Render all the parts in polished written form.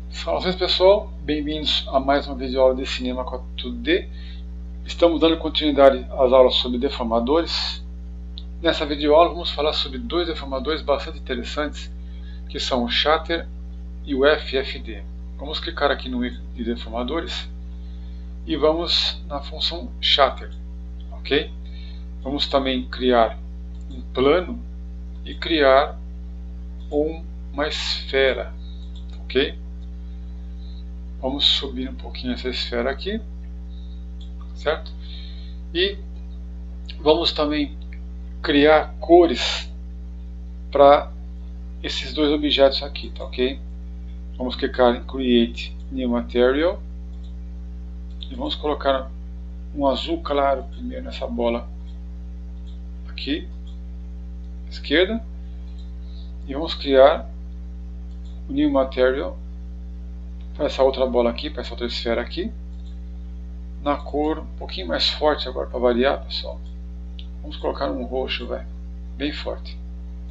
Saudações pessoal, bem-vindos a mais uma videoaula de Cinema 4D. Estamos dando continuidade às aulas sobre deformadores. Nessa videoaula vamos falar sobre dois deformadores bastante interessantes, que são o Shatter e o FFD. Vamos clicar aqui no ícone de deformadores e vamos na função Shatter, ok? Vamos também criar um plano e criar uma esfera, ok? Vamos subir um pouquinho essa esfera aqui, certo? E vamos também criar cores para esses dois objetos aqui, tá ok? Vamos clicar em Create New Material e vamos colocar um azul claro primeiro nessa bola aqui, à esquerda, e vamos criar o New Material para essa outra bola aqui, para essa outra esfera aqui, na cor um pouquinho mais forte agora, para variar, pessoal. Vamos colocar um roxo, bem forte.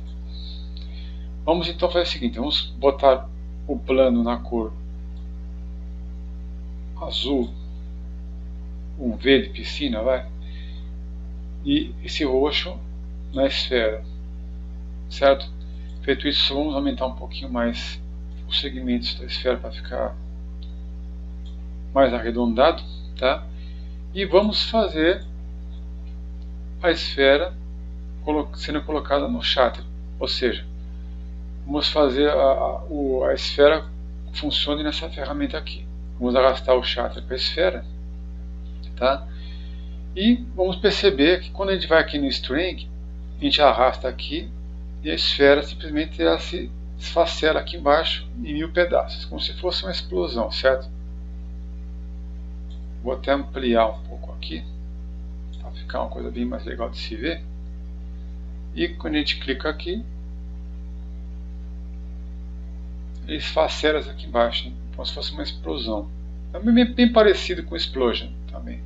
Vamos então fazer o seguinte, vamos botar o plano na cor azul, um V de piscina, e esse roxo na esfera, certo? Feito isso, vamos aumentar um pouquinho mais os segmentos da esfera para ficar mais arredondado, tá? E vamos fazer a esfera sendo colocada no shatter, ou seja, vamos fazer a esfera funcione nessa ferramenta aqui. Vamos arrastar o shatter para a esfera, tá? E vamos perceber que quando a gente vai aqui no string, a gente arrasta aqui e a esfera simplesmente ela se esfacela aqui embaixo em 1000 pedaços, como se fosse uma explosão, certo? Vou até ampliar um pouco aqui, para ficar uma coisa bem mais legal de se ver. E quando a gente clica aqui, ele esfacela aqui embaixo, como se fosse uma explosão. É bem parecido com Explosion também.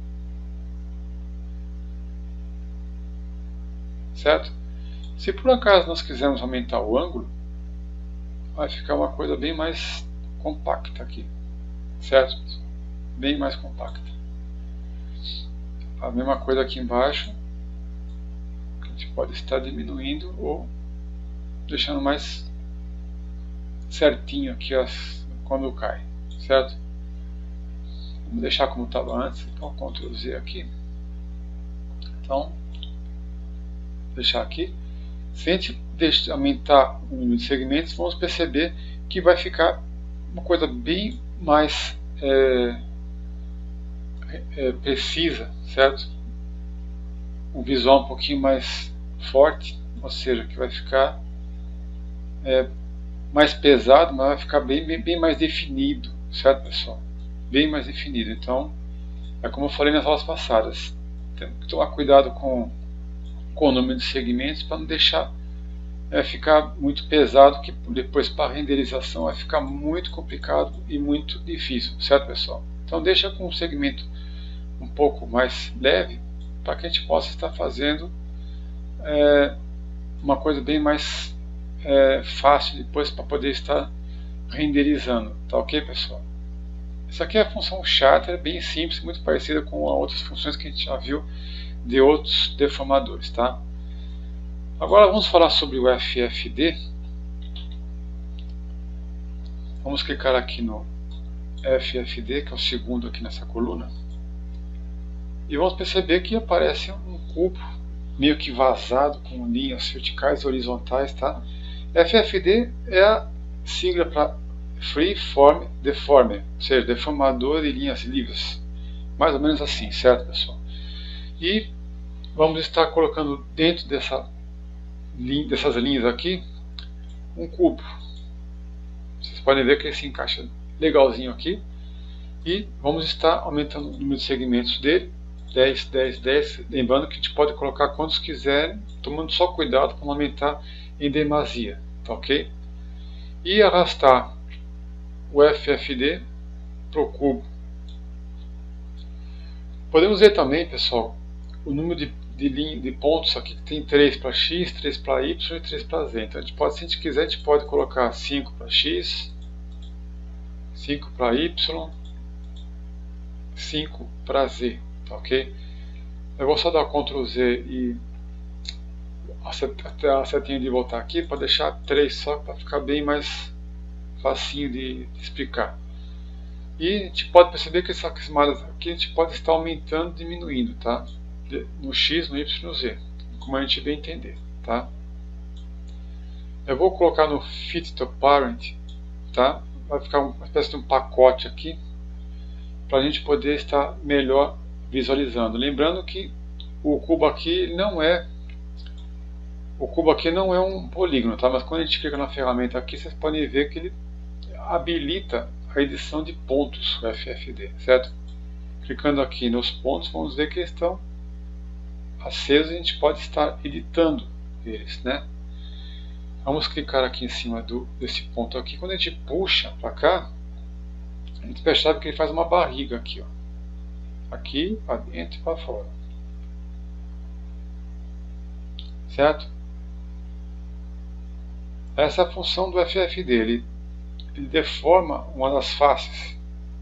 Certo? Se por acaso nós quisermos aumentar o ângulo, vai ficar uma coisa bem mais compacta aqui, certo? Bem mais compacta. A mesma coisa aqui embaixo, que a gente pode estar diminuindo ou deixando mais certinho aqui quando cai, certo? Vamos deixar como estava antes, então Ctrl Z aqui. Então, deixar aqui. Se a gente aumentar o número de segmentos, vamos perceber que vai ficar uma coisa bem mais precisa, certo? Um visual um pouquinho mais forte, ou seja, que vai ficar mais pesado, mas vai ficar bem mais definido, certo, pessoal? Bem mais definido. Então, é como eu falei nas aulas passadas, temos que tomar cuidado com o número de segmentos para não deixar ficar muito pesado, que depois para a renderização vai ficar muito complicado e muito difícil, certo, pessoal? Então deixa com um segmento um pouco mais leve para que a gente possa estar fazendo uma coisa bem mais fácil depois para poder estar renderizando, tá ok, pessoal? Essa aqui é a função Shatter, bem simples, muito parecida com outras funções que a gente já viu de outros deformadores, tá? Agora vamos falar sobre o FFD. Vamos clicar aqui no FFD, que é o segundo aqui nessa coluna, e vamos perceber que aparece um cubo meio que vazado com linhas verticais e horizontais, tá? FFD é a sigla para Free Form Deformer, ou seja, deformador de linhas livres, mais ou menos assim, certo, pessoal? E vamos estar colocando dentro dessas linhas aqui um cubo. Vocês podem ver que ele se encaixa legalzinho aqui. E vamos estar aumentando o número de segmentos dele, 10, 10, 10. Lembrando que a gente pode colocar quantos quiserem, tomando só cuidado para não aumentar em demasia, tá ok? E arrastar o FFD para o cubo. Podemos ver também, pessoal, o número de pontos aqui, que tem 3 para X, 3 para Y e 3 para Z. Então, se a gente quiser, a gente pode colocar 5 para X, 5 para Y, 5 para Z, tá ok? Eu vou só dar Ctrl Z e a setinha de voltar aqui para deixar 3 só, para ficar bem mais facinho de explicar. E a gente pode perceber que essas camadas aqui a gente pode estar aumentando, diminuindo, tá? No X, no Y e no Z, como a gente bem entender, tá? Eu vou colocar no Fit to Parent, tá? Vai ficar uma espécie de um pacote aqui, para a gente poder estar melhor visualizando. Lembrando que o cubo aqui não é um polígono, tá? Mas quando a gente clica na ferramenta aqui, vocês podem ver que ele habilita a edição de pontos, o FFD, certo? Clicando aqui nos pontos, vamos ver que eles estão acesos e a gente pode estar editando eles, né? Vamos clicar aqui em cima desse ponto aqui. Quando a gente puxa para cá, a gente percebe que ele faz uma barriga aqui, ó. Aqui para dentro e para fora, certo? Essa é a função do FFD, ele deforma uma das faces.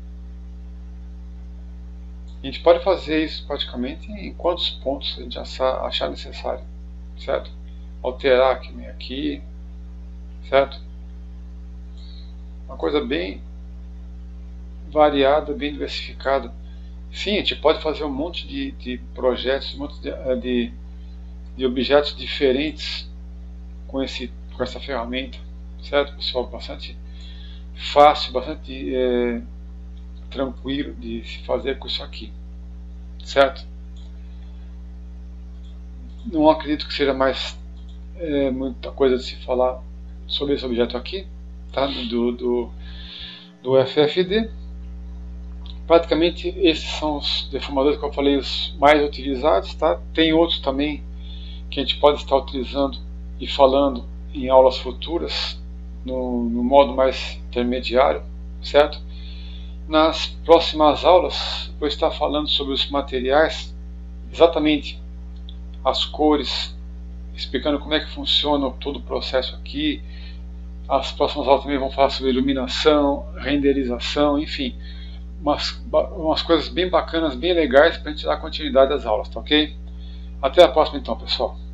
A gente pode fazer isso praticamente em quantos pontos a gente achar necessário, certo? Alterar aqui, nem aqui, certo? Uma coisa bem variada, bem diversificada. Sim, a gente pode fazer um monte de projetos, um monte de objetos diferentes com essa ferramenta, certo, pessoal? Bastante fácil, bastante tranquilo de se fazer com isso aqui, certo? Não acredito que seja mais muita coisa de se falar sobre esse objeto aqui, tá? do FFD. Praticamente esses são os deformadores que eu falei, os mais utilizados, tá? Tem outros também que a gente pode estar utilizando e falando em aulas futuras, no modo mais intermediário, certo? Nas próximas aulas vou estar falando sobre os materiais, exatamente as cores, explicando como é que funciona todo o processo aqui. As próximas aulas também vão falar sobre iluminação, renderização, enfim, umas coisas bem bacanas, bem legais para a gente dar continuidade às aulas, tá ok? Até a próxima então, pessoal.